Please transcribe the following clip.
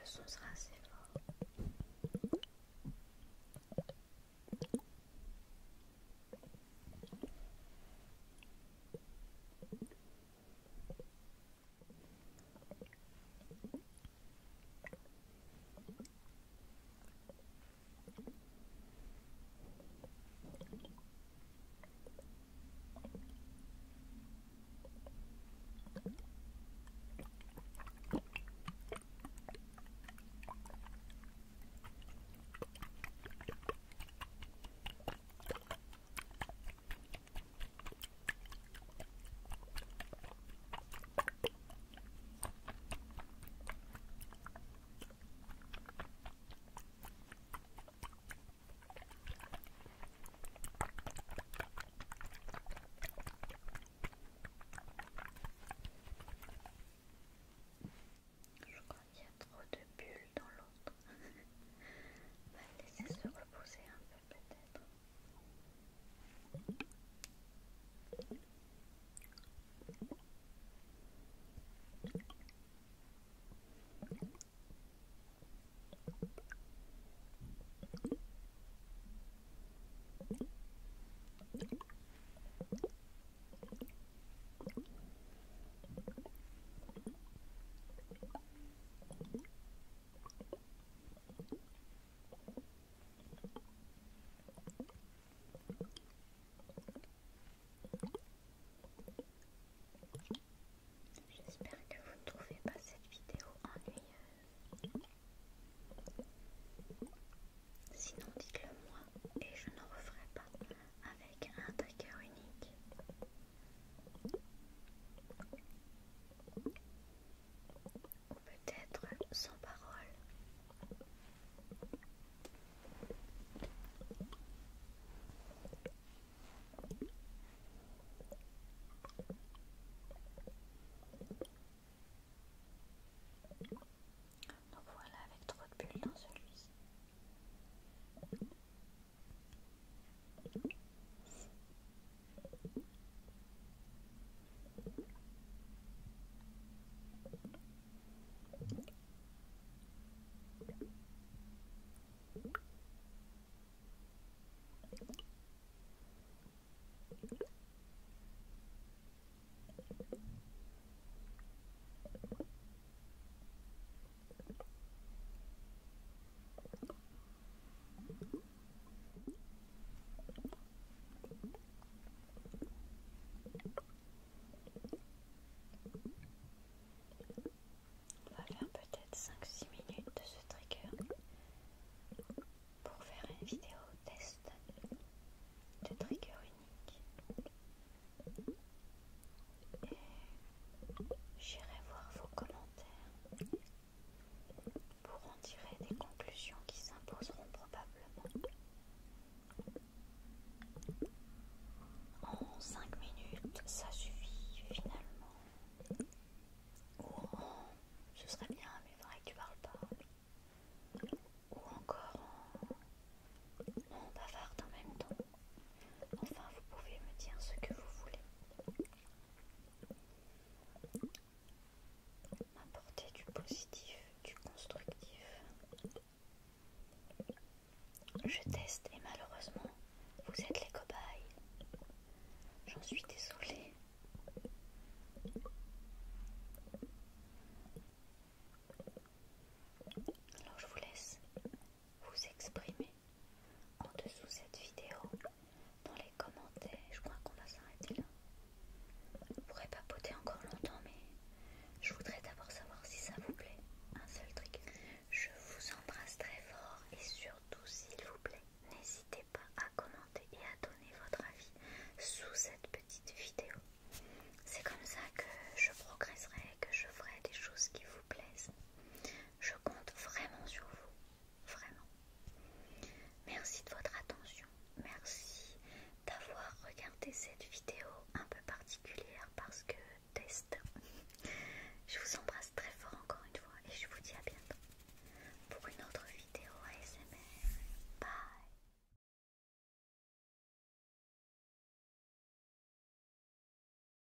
son sera assez fort. Je crois qu'il y a trop de bulles dans l'autre. On va le laisser se reposer un peu peut-être. J'espère que vous ne trouvez pas cette vidéo ennuyeuse. Sinon dites-le moi et je n'en referai pas avec un trigger unique. Ou peut-être sans parole. Donc voilà, avec trop de bulles dans celui-ci. On va faire peut-être 5-6 minutes de ce trigger pour faire une vidéo test de trigger unique. Et j'irai voir vos commentaires pour en tirer des conclusions qui s'imposeront probablement. En 5 minutes, ça suffit finalement. Ou en ce serait bien, mais il faudrait que tu parles pas. Ou encore en bavarde en même temps. Enfin, vous pouvez me dire ce que vous voulez. M'apporter du positif, du constructif. Je teste et malheureusement, vous êtes les cobayes. J'en suis désolée. Alors je vous laisse vous exprimer en dessous cette vidéo, dans les commentaires. Je crois qu'on va s'arrêter là. On pourrait papoter encore longtemps, mais je voudrais d'abord savoir si ça vous plaît. Un seul truc. Je vous embrasse très fort et surtout, s'il vous plaît, n'hésitez pas à commenter et à donner votre avis sous cette petite vidéo. C'est comme ça que je progresserai, que je ferai des choses qui vous plaisent. Je compte vraiment sur vous, vraiment. Merci de votre attention, merci d'avoir regardé cette